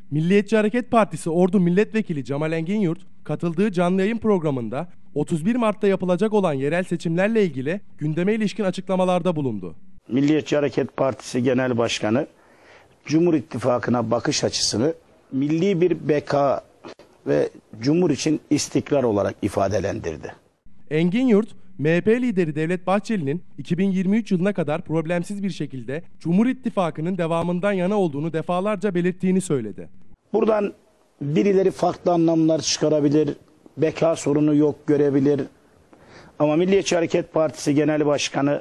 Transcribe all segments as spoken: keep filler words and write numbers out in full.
Milliyetçi Hareket Partisi Ordu Milletvekili Cemal Enginyurt, katıldığı canlı yayın programında otuz bir Mart'ta yapılacak olan yerel seçimlerle ilgili gündeme ilişkin açıklamalarda bulundu. Milliyetçi Hareket Partisi Genel Başkanı, Cumhur İttifakı'na bakış açısını milli bir beka ve Cumhur için istikrar olarak ifadelendirdi. Enginyurt, M H P lideri Devlet Bahçeli'nin iki bin yirmi üç yılına kadar problemsiz bir şekilde Cumhur İttifakı'nın devamından yana olduğunu defalarca belirttiğini söyledi. Buradan birileri farklı anlamlar çıkarabilir, beka sorunu yok görebilir. Ama Milliyetçi Hareket Partisi Genel Başkanı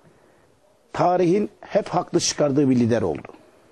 tarihin hep haklı çıkardığı bir lider oldu.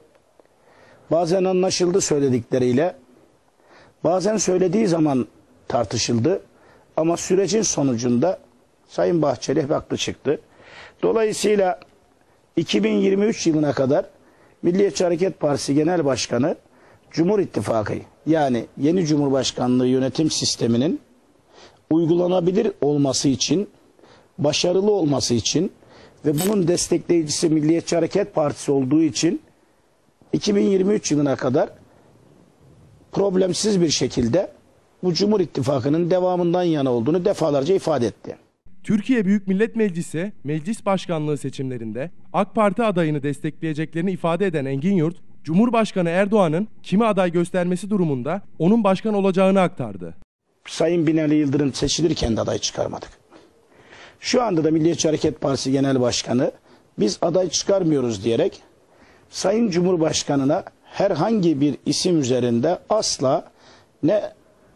Bazen anlaşıldı söyledikleriyle, bazen söylediği zaman tartışıldı ama sürecin sonucunda Sayın Bahçeli hep haklı çıktı. Dolayısıyla iki bin yirmi üç yılına kadar Milliyetçi Hareket Partisi Genel Başkanı Cumhur İttifakı, yani yeni Cumhurbaşkanlığı yönetim sisteminin uygulanabilir olması için, başarılı olması için ve bunun destekleyicisi Milliyetçi Hareket Partisi olduğu için iki bin yirmi üç yılına kadar problemsiz bir şekilde bu Cumhur İttifakı'nın devamından yana olduğunu defalarca ifade etti. Türkiye Büyük Millet Meclisi Meclis Başkanlığı seçimlerinde AK Parti adayını destekleyeceklerini ifade eden Enginyurt, Cumhurbaşkanı Erdoğan'ın kimi aday göstermesi durumunda onun başkan olacağını aktardı. Sayın Binali Yıldırım seçilirken de aday çıkarmadık. Şu anda da Milliyetçi Hareket Partisi Genel Başkanı biz aday çıkarmıyoruz diyerek Sayın Cumhurbaşkanı'na herhangi bir isim üzerinde asla ne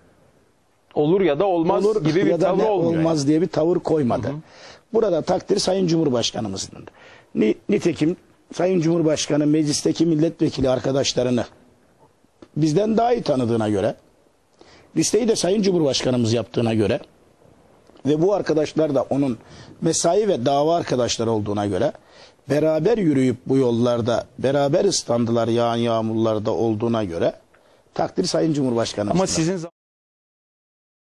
olur ya da olmaz olur gibi bir ya da tavır ne olmuyor. olmaz yani. diye bir tavır koymadı. Hı hı. Burada takdir Sayın Cumhurbaşkanımızın. Nitekim Sayın Cumhurbaşkanı meclisteki milletvekili arkadaşlarını bizden daha iyi tanıdığına göre, listeyi de Sayın Cumhurbaşkanımız yaptığına göre ve bu arkadaşlar da onun mesai ve dava arkadaşları olduğuna göre beraber yürüyüp bu yollarda beraber ıslandılar yağan yağmurlarda olduğuna göre takdir Sayın Cumhurbaşkanımız. Ama sizin